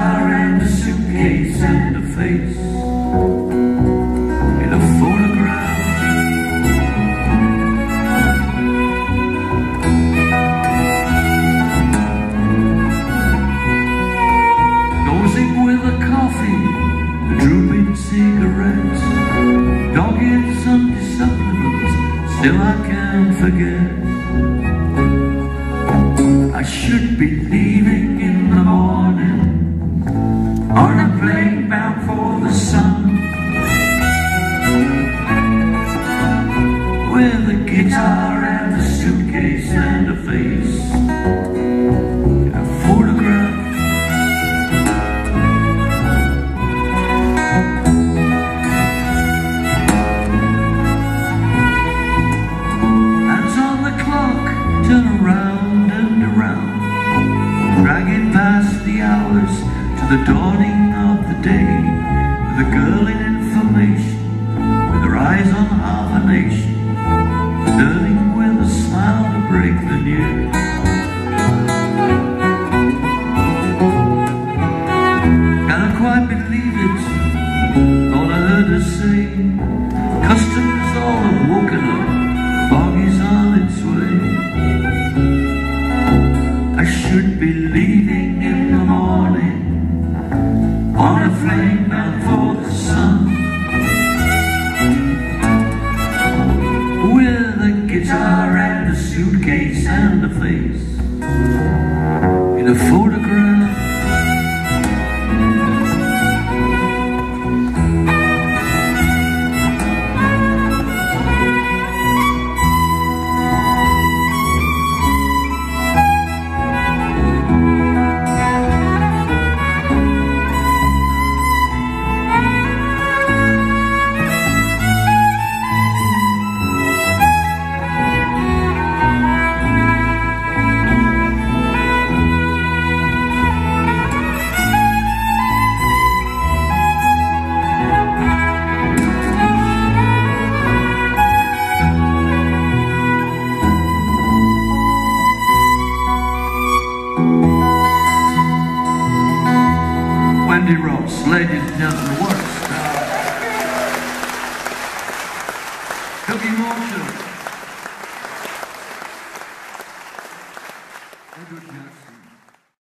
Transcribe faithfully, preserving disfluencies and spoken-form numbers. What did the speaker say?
guitar and a suitcase and a face in a photograph. Nosing with a coffee, drooping cigarettes, dog-eared Sunday supplements, still I can't forget. I should be leaving in the morning on a plane bound for the sun, with a guitar and a suitcase and a face in a photograph. Hands on the clock, turn around and around, dragging past the hours to the dawning of the day, with a girl in information, with her eyes on half a nation, turning with a smile to break the news. Can't quite believe it, all I heard her say, customers all have woken up, fog is on its way. I should be leaving in the morning on a plane bound for the sun, with a guitar and a suitcase and a face in a photograph. Wendy Ross, ladies and gentlemen, what a star. Cookie Motion.